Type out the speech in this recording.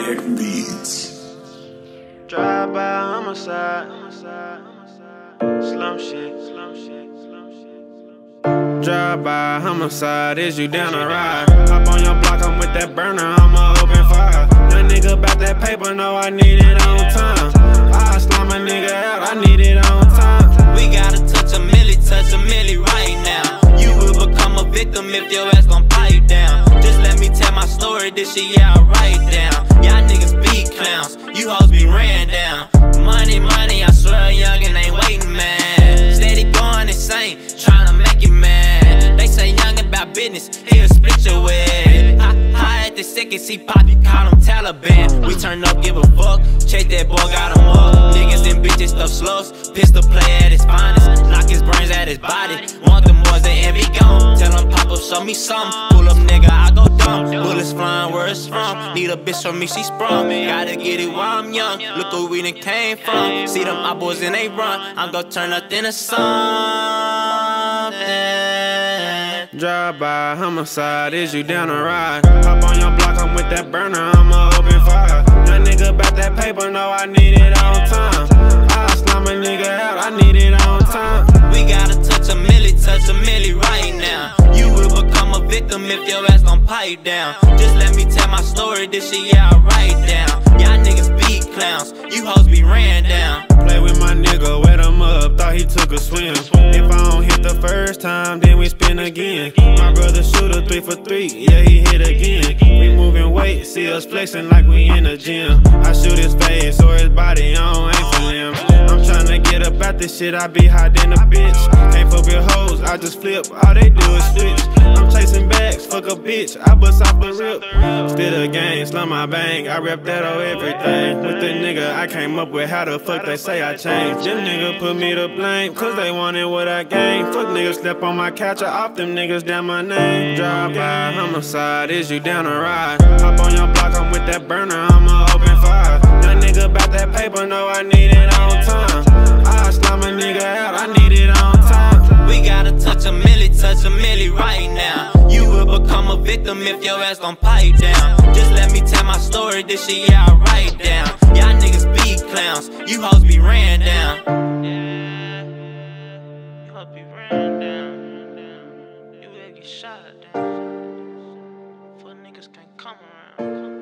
Black Beats. Drive by homicide, slum shit. Drive by homicide, is you down the ride? Hop on your block, I'm with that burner, I'ma open fire. Young nigga bout that paper, know I need it on time. I slime a nigga out, I need it on time. We gotta touch a milli right now. You will become a victim if your ass gon' pipe down. Just let me tell my story, this shit yeah I write down. Y'all niggas be clowns, you hoes be ran down. Money, I swear a youngin' ain't waiting, man. Steady going insane, tryna make it mad. They say youngin' about business, he'll split your wig. High at the second, see Poppy, call him Taliban. We turn up, give a fuck, chase that boy, got him up. Niggas and bitches stuff slugs, pistol play at his finest. Knock his brains at his body, want them boys, they envy gone. Tell him pop up, show me something. Pull up nigga, I go dumb. Bullets flying where it's from. Need a bitch from me, she sprung. Gotta get it while I'm young. Look where we done came from. See them my boys and they run. I'm gon' turn nothing to something. Drive by homicide, is you down the ride? Hop on your block, I'm with that burner, I'ma open fire. Young nigga bout that paper, know I need it on time. I slime a nigga out, I need it on time. We gotta touch a milli right now. You will become a victim if your ass gon' pipe down. Just let me tell my story, this shit yeah I write down. Y'all niggas be clowns, you hoes be ran down. Play with my nigga, wet him up, thought he took a swim. If I don't hit the first time, then we spin again. My brother shooter 3 for 3, yeah he hit again. We moving weight, see us flexing like we in the gym. I shoot his face or his body, I don't aim for limbs. I'm tryna get up out this shit, I be hot than a bitch. Can't fuck with hoes, I just flip, all they do is switch. I'm chasing bags, fuck a bitch, I bust off the rip. Still a gang, slum my bang, I rep that on everything. With the nigga I came up with, how the fuck they say I changed. Them niggas put me to blame, cause they wanted what I gained. Fuck niggas slept on my couch, I off them niggas down my name. Drive by homicide, is you down the ride? Hop on your block, I'm with that burner, I'ma open fire. Young nigga bout that paper, know I need it on time. I slime a nigga out, I need it on time. We gotta touch a milli right now. You will become a victim if your ass gon' pipe down. Just let me tell my story, this shit yeah I write down. Y'all niggas be clowns, you hoes be ran down. You hoes be ran down. You will get shot down. For niggas can't come around.